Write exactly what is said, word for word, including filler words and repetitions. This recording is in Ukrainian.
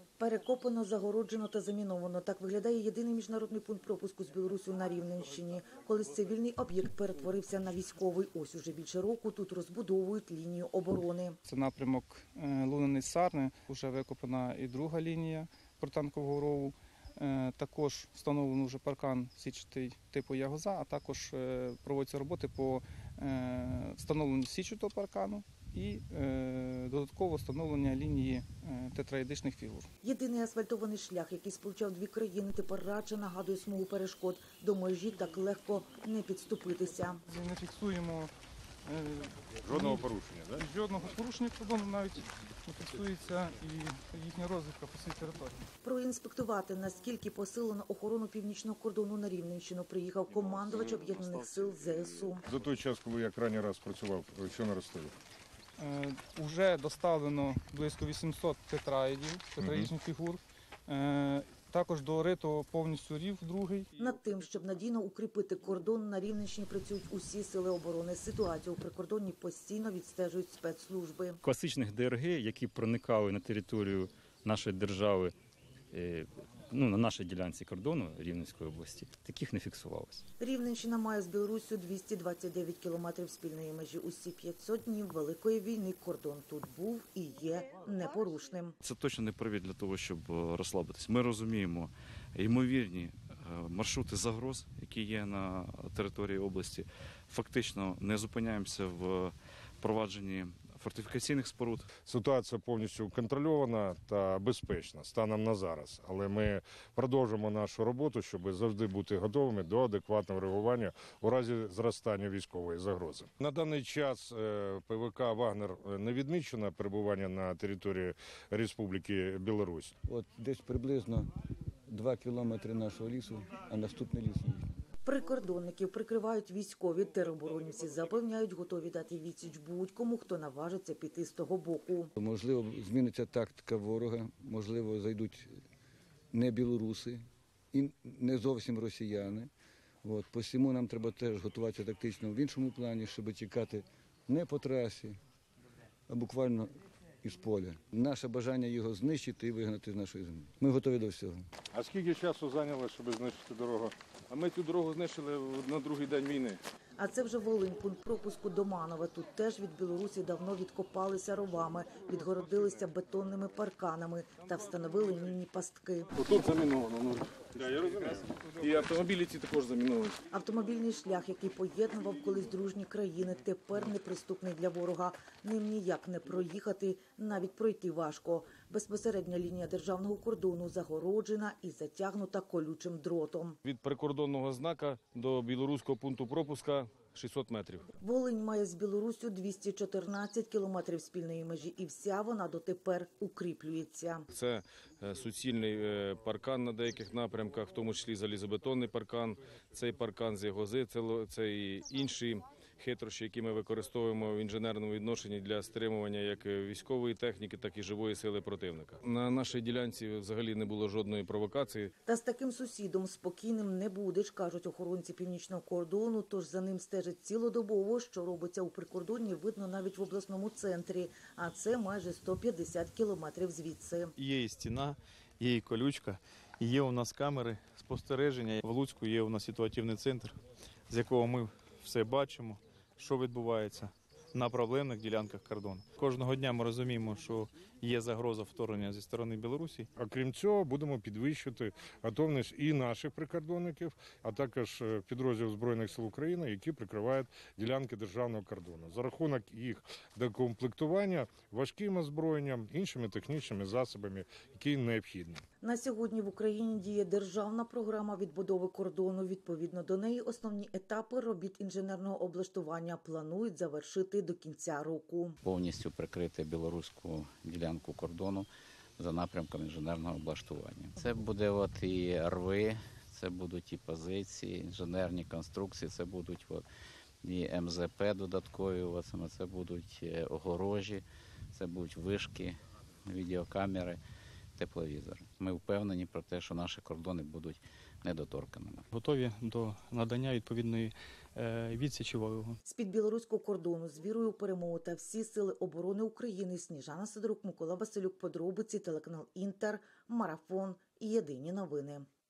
Перекопано, загороджено та заміновано. Так виглядає єдиний міжнародний пункт пропуску з Білоруссю на Рівненщині. Колись цивільний об'єкт перетворився на військовий. Ось уже більше року тут розбудовують лінію оборони. Це напрямок Лунини-Сарни. Вже викопана і друга лінія Портанкового рову. Також встановлено вже паркан січатий типу Ягоза, а також проводяться роботи по встановленню січатого паркану і е, додатково встановлення лінії е, тетраедичних фігур. Єдиний асфальтований шлях, який сполучав дві країни, тепер радше нагадує смугу перешкод. До межі так легко не підступитися. Ми не фіксуємо е, жодного порушення, так? Жодного порушення кордону, навіть не фіксується і їхня розвідка по всій території. Проінспектувати, наскільки посилено охорону північного кордону на Рівненщину, приїхав командувач Об'єднаних сил ЗСУ. За той час, коли я крайній раз працював, що наростили? Е, уже доставлено близько вісімсот тетраїдів, тетраїдичних фігур. Е, також дорито повністю рів другий. Над тим, щоб надійно укріпити кордон, на Рівненщині працюють усі сили оборони. Ситуацію у прикордонні постійно відстежують спецслужби. Класичних ДРГ, які проникали на територію нашої держави, ну, на нашій ділянці кордону Рівненської області, таких не фіксувалося. Рівненщина має з Білоруссю двісті двадцять дев'ять кілометрів спільної межі. Усі п'ятсот днів Великої війни кордон тут був і є непорушним. Це точно не привід для того, щоб розслабитись. Ми розуміємо ймовірні маршрути загроз, які є на території області. Фактично не зупиняємося в провадженні фортифікаційних споруд. Ситуація повністю контрольована та безпечна станом на зараз. Але ми продовжимо нашу роботу, щоб завжди бути готовими до адекватного реагування у разі зростання військової загрози. На даний час ПВК «Вагнер» не відмічено перебування на території Республіки Білорусь. От десь приблизно два кілометри нашого лісу, а наступний ліс їхній. Прикордонників прикривають військові. тероборонівці запевняють, готові дати відсіч будь-кому, хто наважиться піти з того боку. Можливо, зміниться тактика ворога, можливо, зайдуть не білоруси і не зовсім росіяни. От, посіму нам треба теж готуватися тактично в іншому плані, щоб тікати не по трасі, а буквально із поля. Наше бажання його знищити і вигнати з нашої землі. Ми готові до всього. А скільки часу зайняло, щоб знищити дорогу? А ми цю дорогу знищили на другий день війни. А це вже Волинь, пункт пропуску Доманове. Тут теж від Білорусі давно відкопалися ровами, відгородилися бетонними парканами та встановили мінні пастки. Тут заміновано. Ну, да, я розумію. І автомобілі ці також заміновані. Автомобільний шлях, який поєднував колись дружні країни, тепер неприступний для ворога. Ним ніяк не проїхати, навіть пройти важко. Безпосередня лінія державного кордону загороджена і затягнута колючим дротом. Від прикордонного знака до білоруського пункту пропуска шістсот метрів. Волинь має з Білоруссю двісті чотирнадцять кілометрів спільної межі, і вся вона дотепер укріплюється. Це суцільний паркан на деяких напрямках, в тому числі залізобетонний паркан. Цей паркан з Ягози, це і інші хитрощі, які ми використовуємо в інженерному відношенні для стримування як військової техніки, так і живої сили противника. На нашій ділянці взагалі не було жодної провокації. Та з таким сусідом спокійним не будеш, кажуть охоронці північного кордону, тож за ним стежать цілодобово. Що робиться у прикордонні, видно навіть в обласному центрі, а це майже сто п'ятдесят кілометрів звідси. Є і стіна, є і колючка, є у нас камери спостереження. В Луцьку є у нас ситуативний центр, з якого ми все бачимо, що відбувається на проблемних ділянках кордону. Кожного дня ми розуміємо, що є загроза вторгнення зі сторони Білорусі. А крім цього, будемо підвищувати готовність і наших прикордонників, а також підрозділів Збройних сил України, які прикривають ділянки державного кордону. За рахунок їх докомплектування важким озброєнням, іншими технічними засобами, які необхідні. На сьогодні в Україні діє державна програма відбудови кордону. Відповідно до неї основні етапи робіт інженерного облаштування планують завершити до кінця року. Повністю прикрити білоруську ділянку кордону за напрямком інженерного облаштування. Це буде от і рви, це будуть і позиції, інженерні конструкції, це будуть от і ем зет пе додаткові, от, це будуть огорожі, це будуть вишки, відеокамери, тепловізори. Ми впевнені про те, що наші кордони будуть недоторканими. Готові до надання відповідної е, відсічі ворогу. З-під білоруського кордону з вірою у перемогу та всі сили оборони України. Сніжана Сидорук, Микола Василюк, подробиці, телеканал Інтер, Марафон і Єдині новини.